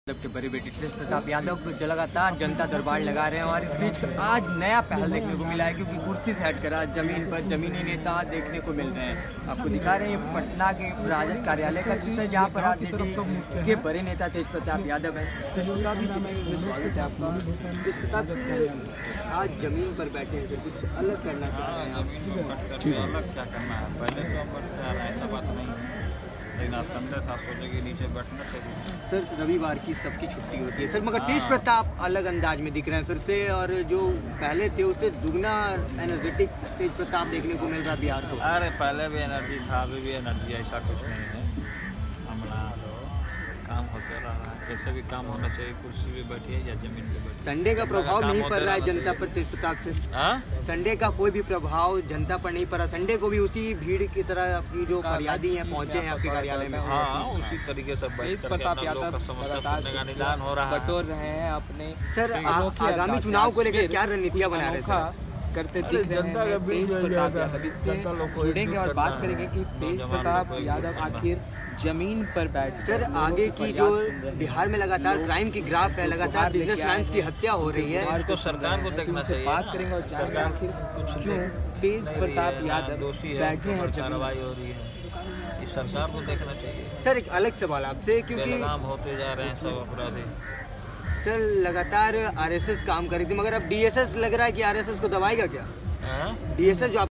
के बड़े बेटे तेज प्रताप यादव जो लगातार जनता दरबार लगा रहे हैं और इस बीच आज नया पहल देखने को मिला है, क्योंकि कुर्सी से हटकर आज जमीन पर जमीनी नेता देखने को मिल रहे हैं। आपको दिखा रहे हैं पटना के राजद कार्यालय का दृश्य, जहाँ पर आरजेडी के बड़े नेता तेज प्रताप यादव हैं। तेज प्रताप आज जमीन पर बैठे हैं, सर कुछ अलग करना चाह रहे हैं। अलग क्या करना है, पहले से ऐसा बात नहीं है, लेकिन आज संडे था, सोचे कि नीचे बैठना चाहिए। सर रविवार की सबकी छुट्टी होती है सर, मगर तेज प्रताप अलग अंदाज में दिख रहे हैं फिर से, और जो पहले थे उससे दुगना एनर्जेटिक तेज प्रताप देखने को मिल रहा है बिहार को। अरे पहले भी एनर्जी था, अभी भी एनर्जी, ऐसा कुछ नहीं है। हमारा तो काम होते रहा है, कैसे भी काम होना चाहिए, कुर्सी भी बैठिए या जमीन पे बैठिए। संडे का प्रभाव नहीं पड़ रहा है जनता पर तेज प्रताप से? संडे का कोई भी प्रभाव जनता पर नहीं पड़ा? संडे को भी उसी भीड़ की तरह आपकी जो फरियादी हैं पहुंचे हैं आपके कार्यालय में? हाँ, उसी तरीके से तेज प्रताप यादव समस्या निदान हो रहा है, बटोर रहे हैं अपने। सर आगामी चुनाव को लेकर क्या रणनीतियाँ बना रहे हैं करते दिख रहे हैं तेज प्रताप यादव? इससे जुड़ेंगे और बात करेंगे कि तेज प्रताप यादव आखिर जमीन पर बैठ। सर आगे की जो बिहार में लगातार क्राइम की ग्राफ है, लगातार बिजनेसमैन की हत्या हो रही है, इसको सरकार को देखना चाहिए। बात करेंगे और जानेंगे आखिर क्यों तेज प्रताप यादव दोषी बैठे हैं, कार्रवाई हो रही है, इस सरकार को देखना चाहिए। सर एक अलग सवाल आपसे, क्योंकि नाम होते जा रहे हैं सब अपराधी। सर लगातार आरएसएस काम कर रही थी, मगर अब डीएसएस लग रहा है कि आरएसएस को दबाएगा क्या? डीएसएस जो